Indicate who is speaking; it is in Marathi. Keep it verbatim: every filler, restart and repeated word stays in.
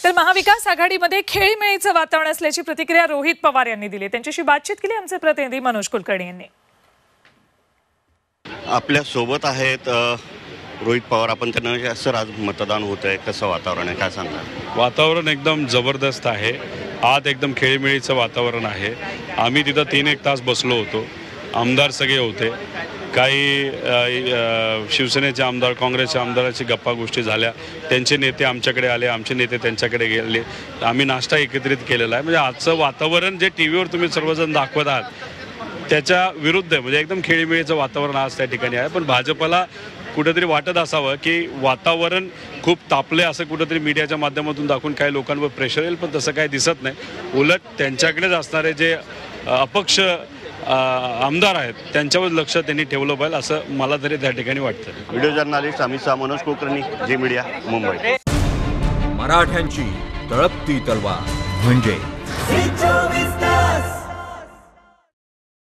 Speaker 1: तर महाविकास आघाडीमध्ये खेळीमेळीचं वातावरण असल्याची प्रतिक्रिया रोहित पवार यांनी दिली। त्यांच्याशी बातचीत केली आमचे प्रतिनिधी मनोज कुलकर्णी यांनी।
Speaker 2: आपल्या सोबत आहेत रोहित पवार, आपण त्यांना सर आज मतदान होत आहे, कसं वातावरण आहे, काय सांगणार?
Speaker 3: वातावरण एकदम जबरदस्त आहे। आत एकदम खेळीमेळीचं वातावरण आहे। आम्ही तिथं तीन एक तास बसलो होतो। आमदार सगळे होते, काही शिवसेनेचे आमदार, काँग्रेसचे आमदाराची गप्पा गोष्टी झाल्या, त्यांचे नेते आमच्याकडे आले, आमचे नेते त्यांच्याकडे गेले, आम्ही नाश्ता एकत्रित केलेला आहे। म्हणजे आजचं वातावरण जे टी व्हीवर तुम्ही सर्वजण दाखवत आहात त्याच्या विरुद्ध आहे। म्हणजे एकदम खेळीमेळीचं वातावरण आज त्या ठिकाणी आहे। पण भाजपला कुठेतरी वाटत असावं की वातावरण खूप तापले असं कुठेतरी मीडियाच्या माध्यमातून दाखवून काही लोकांवर प्रेशर येईल, पण तसं काही दिसत नाही। उलट त्यांच्याकडेच असणारे जे अपक्ष आमदार आहेत त्यांच्यावर लक्ष त्यांनी ठेवलं पाहिजे असं मला तरी त्या ठिकाणी वाटतं।
Speaker 2: Video journalist Amit Shah, Manoj Kulkarni, Zee media, Mumbai.
Speaker 4: मराठ्यांची तळपती तलवार म्हणजे